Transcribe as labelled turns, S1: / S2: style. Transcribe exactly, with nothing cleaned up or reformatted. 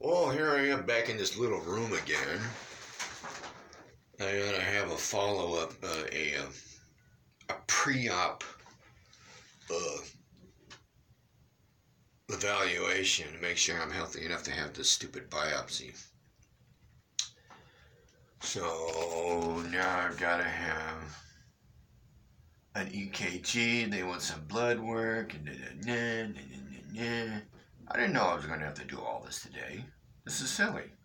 S1: Well, here I am back in this little room again. I gotta have a follow-up, uh, a, uh, a pre-op uh, evaluation to make sure I'm healthy enough to have this stupid biopsy. So now I've gotta have an E K G. They want some blood work. And I didn't know I was gonna have to do all this today. This is silly.